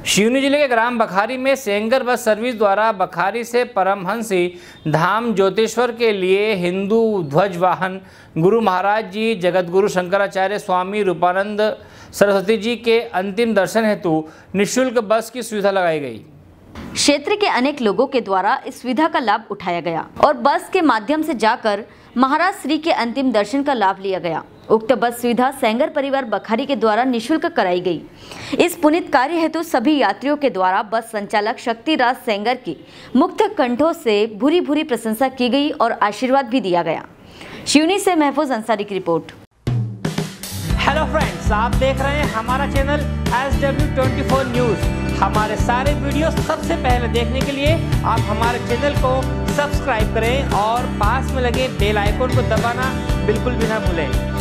सिवनी जिले के ग्राम बखारी में सेंगर बस सर्विस द्वारा बखारी से परमहंसी धाम ज्योतिश्वर के लिए हिंदू ध्वज वाहन गुरु महाराज जी जगतगुरु शंकराचार्य स्वामी रूपानंद सरस्वती जी के अंतिम दर्शन हेतु निःशुल्क बस की सुविधा लगाई गई। क्षेत्र के अनेक लोगों के द्वारा इस सुविधा का लाभ उठाया गया और बस के माध्यम से जाकर महाराज श्री के अंतिम दर्शन का लाभ लिया गया। उक्त बस सुविधा सेंगर परिवार बखारी के द्वारा निःशुल्क कराई गई। इस पुनीत कार्य हेतु सभी यात्रियों के द्वारा बस संचालक शक्तिराज सेंगर की मुक्त कंठों से भूरी भूरी प्रशंसा की गई और आशीर्वाद भी दिया गया। सिवनी से महफूज अंसारी की रिपोर्ट। हेलो फ्रेंड्स, आप देख रहे हैं हमारा चैनल SW24 न्यूज़। हमारे सारे वीडियो सबसे पहले देखने के लिए आप हमारे चैनल को सब्सक्राइब करें और पास में लगे बेल आइकन को दबाना बिल्कुल भी ना भूलें।